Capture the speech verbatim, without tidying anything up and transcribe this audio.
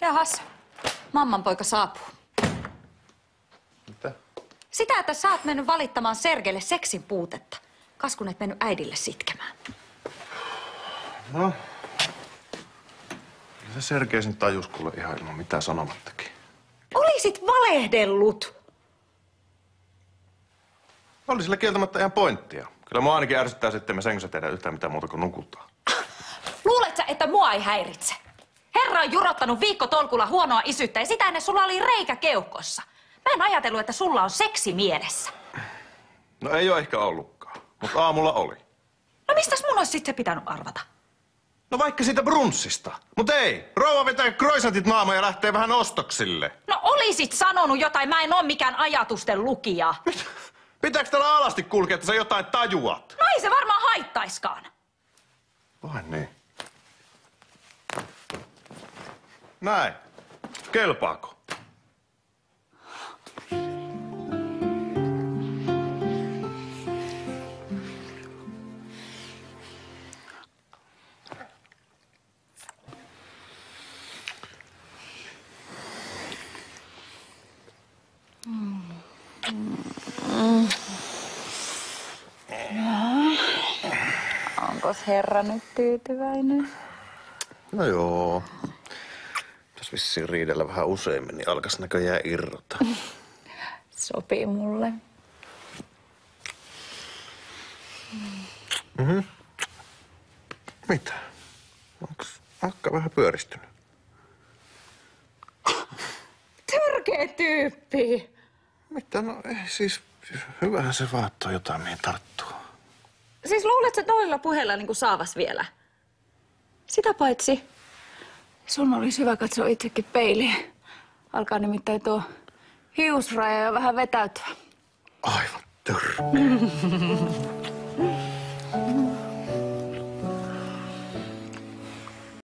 Jahas, mamman poika saapuu. Mitä? Sitä, että sä oot mennyt valittamaan Sergeille seksin puutetta. Kas kun et mennyt äidille sitkemään. No. Se Sergei sen tajus kuule ihan ilman mitään sanomattakin. Olisit valehdellut! Oli sillä kieltämättä ihan pointtia. Kyllä mua ainakin ärsyttää sitten, me sängyssä tehdä yhtään mitään muuta kuin nukutaan. Luulet sä, että mua ei häiritse? Herra on jurottanut viikkotolkulla huonoa isyyttä ja sitä ennen sulla oli reikä keuhkossa. Mä en ajatellut, että sulla on seksi mielessä. No ei ole ehkä ollutkaan, mutta aamulla oli. No mistäs mun olisi sitten se pitänyt arvata? No vaikka siitä brunssista. Mut ei, rouva vetää croissantit naamaan ja lähtee vähän ostoksille. No olisit sanonut jotain, mä en oo mikään ajatusten lukija. Mitä? Pitääkö täällä alasti kulkea, että sä jotain tajuat? No ei se varmaan haittaiskaan. Vai niin? Näin. Kelpaako? Mm. Mm. Onkos herra nyt tyytyväinen? No joo. Jos vissiin riidellä vähän useimmin, niin alkas näköjään irrota. Sopii mulle. Mhm. Mitä? Onks akka vähän pyöristynyt? Törkeä tyyppi. Mitä? No ei siis... Hyvähän se vaan, että on jotain, mihin tarttuu. Siis luulet, että noilla puheilla niin kuin saavas vielä? Sitä paitsi sun olisi hyvä katsoa itsekin peiliin. Alkaa nimittäin tuo hiusraja jo vähän vetäytyä. Aivan törkeä.